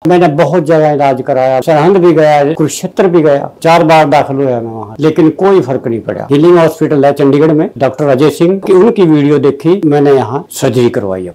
मैंने बहुत जगह इलाज कराया, सरहंद भी गया, कुरुक्षेत्र भी गया, 4 बार दाखिल हुआ मैं वहाँ, लेकिन कोई फर्क नहीं पड़ा। हीलिंग हॉस्पिटल है चंडीगढ़ में, डॉक्टर अजय सिंह की उनकी वीडियो देखी, मैंने यहाँ सर्जरी करवाई।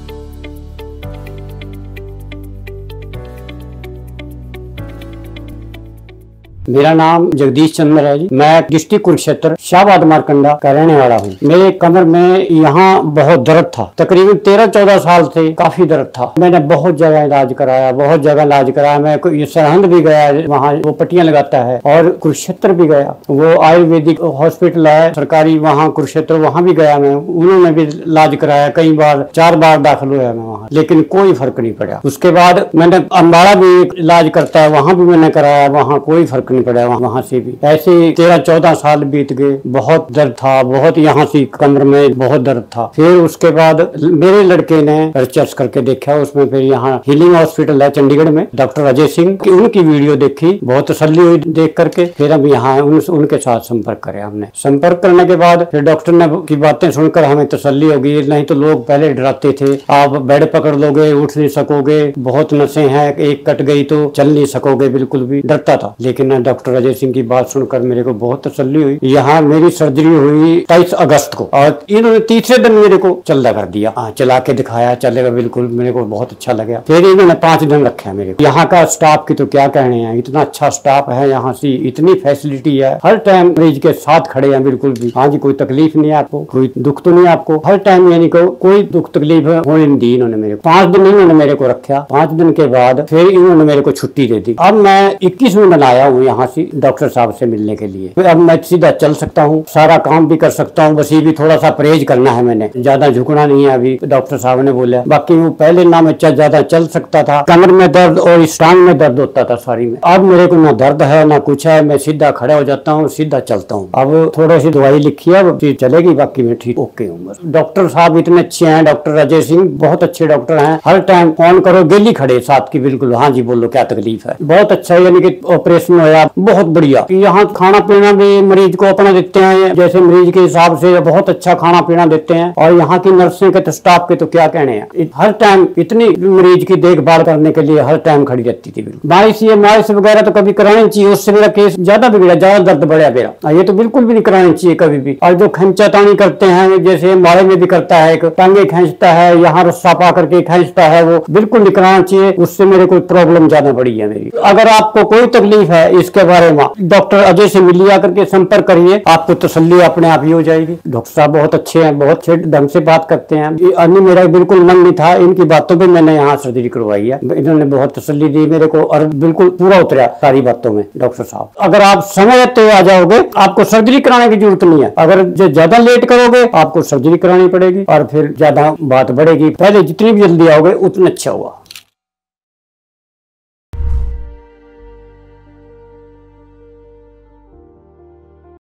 मेरा नाम जगदीश चंद्र है जी। मैं डिस्ट्रिक्ट कुरुक्षेत्र शाहबाद मारकंडा का रहने वाला हूँ। मेरे कमर में यहाँ बहुत दर्द था, तकरीबन 13-14 साल से काफी दर्द था। मैंने बहुत जगह इलाज कराया, बहुत जगह इलाज कराया। मैं सरहंद भी गया, वहाँ वो पट्टियां लगाता है, और कुरुक्षेत्र भी गया, वो आयुर्वेदिक हॉस्पिटल है सरकारी, वहाँ कुरुक्षेत्र वहाँ भी गया मैं, उन्होंने भी इलाज कराया कई बार, 4 बार दाखिल हुआ मैं वहाँ, लेकिन कोई फर्क नहीं पड़ा। उसके बाद मैंने अम्बाड़ा भी इलाज करता है, वहाँ भी मैंने कराया, वहाँ कोई फर्क पड़ा। वहाँ से भी ऐसे 13-14 साल बीत गए, बहुत दर्द था, बहुत यहाँ से कमर में बहुत दर्द था। फिर उसके बाद मेरे लड़के ने रिसर्च करके देखा, उसमें फिर यहाँ हीलिंग हॉस्पिटल है चंडीगढ़ में, डॉक्टर अजय सिंह की उनकी वीडियो देखी, बहुत तसल्ली हुई देख करके। फिर हम यहाँ उनके साथ संपर्क करे। हमने संपर्क करने के बाद फिर डॉक्टर ने की बातें सुनकर हमें तसल्ली होगी। नहीं तो लोग पहले डराते थे, आप बेड पकड़ लोगे, उठ नहीं सकोगे, बहुत नसें हैं, एक कट गई तो चल नहीं सकोगे, बिल्कुल भी डरता था। लेकिन डॉक्टर अजय सिंह की बात सुनकर मेरे को बहुत तसल्ली हुई। यहाँ मेरी सर्जरी हुई 23 अगस्त को, और इन्होंने तीसरे दिन मेरे को चलदा कर दिया। चला के दिखाया, चलेगा बिल्कुल, मेरे को बहुत अच्छा लगा। फिर इन्होंने 5 दिन रखा मेरे को। यहाँ का स्टाफ की तो क्या कहने हैं, इतना अच्छा स्टाफ है यहाँ से, इतनी फैसिलिटी है, हर टाइम मरीज के साथ खड़े हैं बिल्कुल भी। हाँ जी, कोई तकलीफ नहीं है आपको, कोई दुख तो नहीं आपको, हर टाइम यानी कोई दुख तकलीफ होने नहीं दी इन्होंने मेरे को। 5 दिन इन्होंने मेरे को रखा। 5 दिन के बाद फिर इन्होंने मेरे को छुट्टी दे दी। अब मैं 21वें दिन आया हूँ यहाँ से डॉक्टर साहब से मिलने के लिए। फिर अब मैं सीधा चल सकता हूँ, सारा काम भी कर सकता हूँ, बस ये भी थोड़ा सा परहेज करना है, मैंने ज्यादा झुकना नहीं है अभी, डॉक्टर साहब ने बोला। बाकी वो पहले ना मैं ज्यादा चल सकता था, कमर में दर्द और इस टांग में दर्द होता था सारी में। अब मेरे को ना दर्द है ना कुछ है, मैं सीधा खड़ा हो जाता हूँ, सीधा चलता हूँ। अब थोड़ी सी दवाई लिखी है, अब चलेगी, बाकी मैं ठीक ओके हूँ बस। डॉक्टर साहब इतने अच्छे हैं, डॉक्टर अजय सिंह बहुत अच्छे डॉक्टर हैं, हर टाइम फोन करो गेली खड़े साथ की, बिल्कुल। हाँ जी बोलो क्या तकलीफ है, बहुत अच्छा, यानी कि ऑपरेशन होया बहुत बढ़िया। यहाँ खाना पीना भी मरीज को अपना देते हैं, जैसे मरीज के हिसाब से बहुत अच्छा खाना पीना देते हैं। और यहाँ की नर्सें के तो स्टाफ के तो क्या कहने हैं, हर टाइम इतनी मरीज की देखभाल करने के लिए हर टाइम खड़ी रहती थी। मालिश वगैरह तो कभी करानी चाहिए, उससे मेरा केस ज्यादा बिगड़ा, ज्यादा दर्द बढ़िया मेरा, ये तो बिल्कुल भी नहीं करानी चाहिए कभी भी। और जो खींचातानी करते हैं, जैसे माले में भी करता है, एक टांगे खींचता है, यहाँ रस्सा पा करके खींचता है, वो बिल्कुल नहीं कराना चाहिए, उससे मेरे को प्रॉब्लम ज्यादा बढ़ी है मेरी। अगर आपको कोई तकलीफ है इसके बारे में डॉक्टर अजय से मिलिए, करके संपर्क करिए, आपको तसल्ली अपने आप ही हो जाएगी। डॉक्टर साहब बहुत अच्छे हैं, बहुत अच्छे ढंग से बात करते हैं। अन्य मेरा बिल्कुल मन नहीं था, इनकी बातों पे मैंने यहाँ सर्जरी करवाई है, इन्होंने बहुत तसल्ली दी मेरे को, और बिल्कुल पूरा उतरा सारी बातों में डॉक्टर साहब। अगर आप समय रहते आ जाओगे, आपको सर्जरी कराने की जरूरत नहीं है। अगर जो ज्यादा लेट करोगे आपको सर्जरी करानी पड़ेगी, और फिर ज्यादा बात बढ़ेगी। पहले जितनी भी जल्दी आओगे उतना अच्छा होगा।